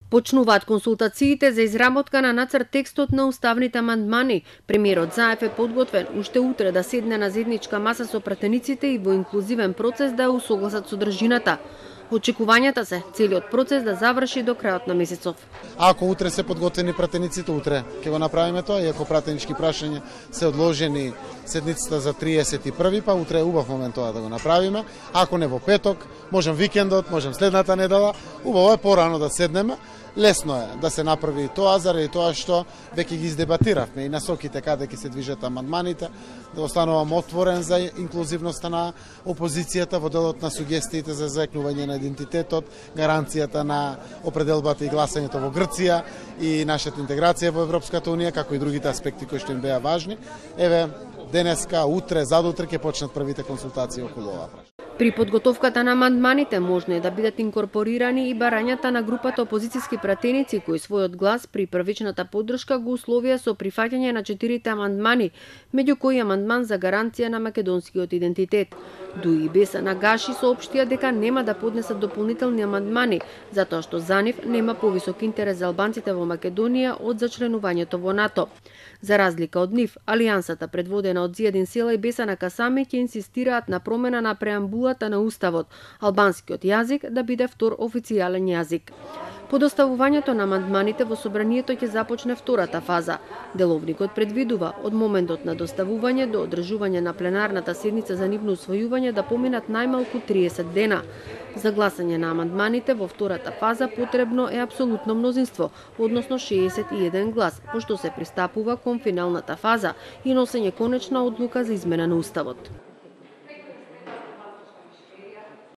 Почнуваат консултациите за изработка на нацрт текстот на уставните амандмани. Премиерот Заев е подготвен уште утре да седне на заедничка маса со пратениците и во инклузивен процес да ја усогласат содржината. Очекувањата се целиот процес да заврши до крајот на месецов. Ако утре се подготвени пратениците, утре ќе го направиме тоа, и ако пратенички прашања се одложени седницата за 31, па утре е убав момент тоа да го направиме. Ако не во петок, можем викендот, можем следната недела, убаво е порано да седнеме. Лесно е да се направи тоа, заради тоа што веќе ги издебатиравме и насоките каде ќе се движат амандманите, да останувам отворен за инклузивноста на опозицијата во делот на сугестиите за заекнување на идентитетот, гаранцијата на определбата и гласањето во Грција и нашата интеграција во Европската унија, како и другите аспекти кои што им беа важни. Еве, денеска, утре, задутре ќе почнат првите консултации околу ова прашање. При подготовката на амандманите можно е да бидат инкорпорирани и барањата на групата опозицијски пратеници кои својот глас при првичната поддршка го условија со прифаќање на 4 амандмани, меѓу кои амандман за гаранција на македонскиот идентитет. Дуи Беса на Гаши соопштија дека нема да поднесат дополнителни амандмани, затоа што за нив нема повисок интерес за албанците во Македонија од зачленувањето во НАТО. За разлика од нив, Алијансата предводена од Зијадин Села и Бесана Касами ќе инсистираат на промена на преамбулата на Уставот, албанскиот јазик да биде втор официјален јазик. По доставувањето на амандманите во собранието ќе започне втората фаза. Деловникот предвидува од моментот на доставување до одржување на пленарната седница за нивно усвојување да поминат најмалку 30 дена. За гласање на амандманите во втората фаза потребно е апсолутно мнозинство, односно 61 глас, пошто се пристапува кон финалната фаза и носење конечна одлука за измена на Уставот.